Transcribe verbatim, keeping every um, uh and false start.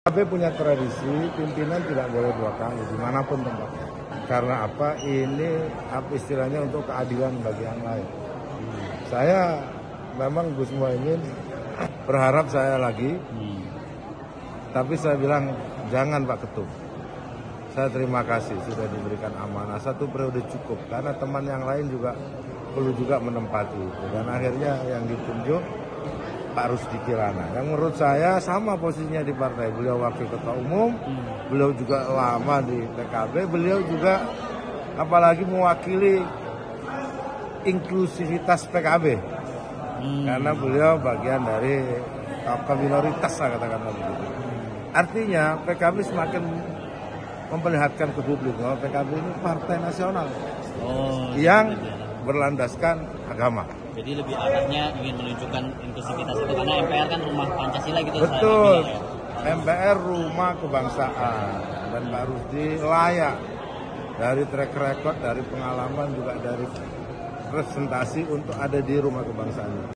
P K B punya tradisi pimpinan tidak boleh dua kali dimanapun tempatnya. Karena apa? Ini apa istilahnya untuk keadilan bagi yang lain. Hmm. Saya memang Gus Muhaimin berharap saya lagi, hmm. tapi saya bilang jangan Pak Ketum. Saya terima kasih sudah diberikan amanah satu periode cukup karena teman yang lain juga perlu juga menempati. Dan akhirnya yang ditunjuk Pak Rusdi Kirana, yang menurut saya sama posisinya di partai. Beliau wakil ketua umum, hmm. beliau juga lama di P K B, beliau juga apalagi mewakili inklusivitas P K B, hmm. karena beliau bagian dari kaum minoritas, saya katakan begitu. Artinya P K B semakin memperlihatkan ke publik bahwa P K B ini partai nasional oh, yang berlandaskan agama. Jadi lebih arahnya ingin menunjukkan inklusivitas itu karena M P R kan rumah Pancasila gitu. Betul, ya. M P R rumah kebangsaan dan Pak Rusdi layak dari track record, dari pengalaman juga dari presentasi untuk ada di rumah kebangsaan.